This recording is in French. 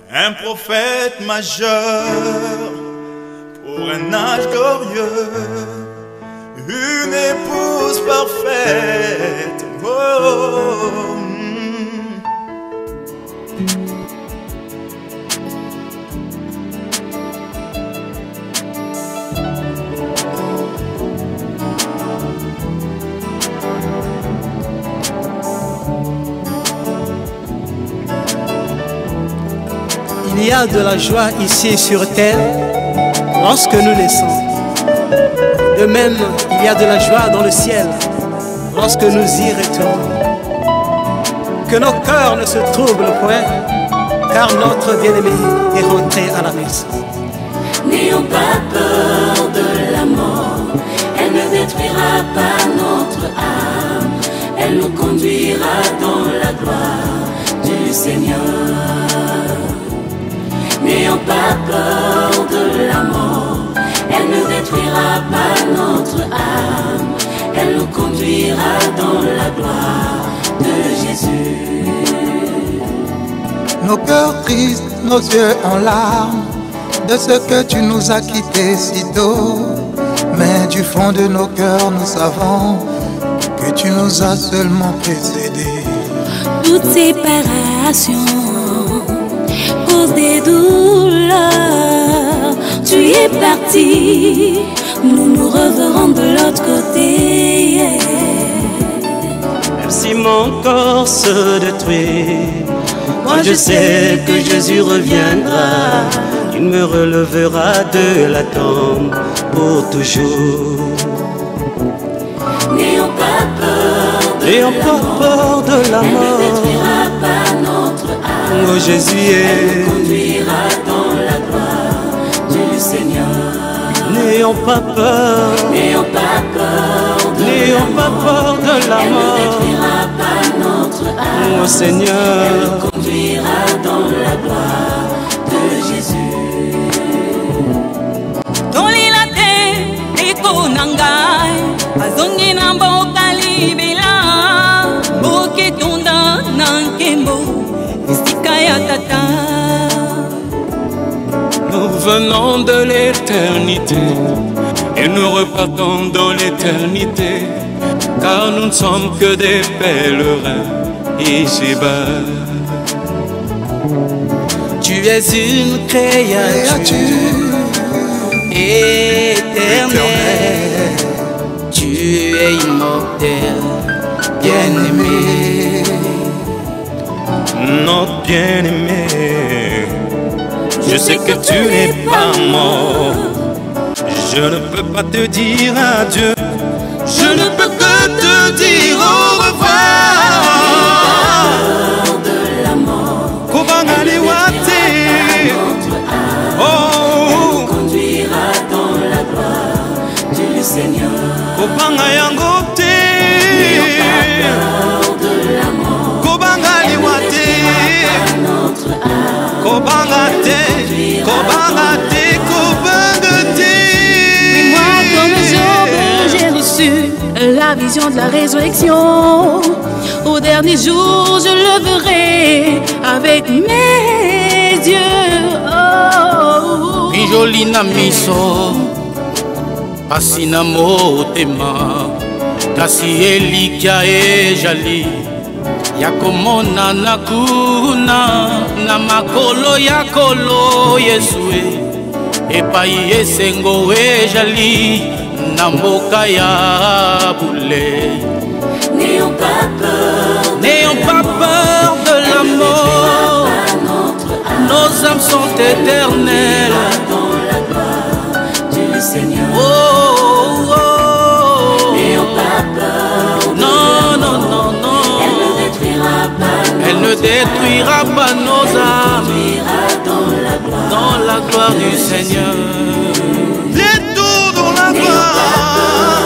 un prophète majeur pour un âge glorieux, une épouse parfaite. Oh. Il y a de la joie ici sur terre lorsque nous naissons. De même, il y a de la joie dans le ciel lorsque nous y retournons. Que nos cœurs ne se troublent point, car notre bien-aimé est rentré à la maison. N'ayons pas peur de la mort, elle ne détruira pas notre âme, elle nous conduira dans la gloire du Seigneur. N'ayons pas peur de la mort, elle ne détruira pas notre âme, elle nous conduira dans la gloire de Jésus. Nos cœurs tristes, nos yeux en larmes, de ce que tu nous as quittés si tôt. Mais du fond de nos cœurs, nous savons que tu nous as seulement précédés. Toute séparation cause des douleurs, tu es parti, nous nous reverrons de l'autre côté. Même si mon corps se détruit, moi je sais que Jésus reviendra. Il me relèvera de la tombe pour toujours. N'ayons pas peur de la mort, elle ne détruira pas notre âme, oh, Jésus elle nous conduira dans la gloire du Seigneur. N'ayons pas peur, n'ayons pas peur de la mort, elle ne détruira pas notre âme, oh Seigneur, elle nous conduira dans la gloire de Jésus. azongi na mboka libela boketunda na nkembo esika ya tata. Nous venons de l'éternité et nous repartons dans l'éternité, car nous ne sommes que des pèlerins ici-bas. Tu es une créature éternelle, tu es immortel, bien-aimé. Notre bien-aimé, je sais que tu n'es pas mort. Je ne peux pas te dire adieu, je ne peux que te dire au revoir. De la mort, Kobangale wate, oh, elle conduira dans la gloire du Seigneur. Kobanga yango te, N'ayons pas peur de la mort, Kobangale wate, notre âme, Kobanga te, Kobanga te, Kobanga te. Mais moi comme Job j'ai reçu la vision de la résurrection. Au dernier jour je le verrai avec mes yeux. Oh. Joli na miso, pasi na motema, kasi elikia ejali ya komona na kuna na makolo ya kolo Yesue, epai esengo ejali na mboka ya bule. n'ayons pas peur de la mort, nos âmes sont éternelles dans la gloire du Seigneur. Oh, oh. N'ayons pas peur de Non, non, non, non. Elle ne détruira pas nos âmes, dans la gloire du Seigneur. Les tours dans la gloire.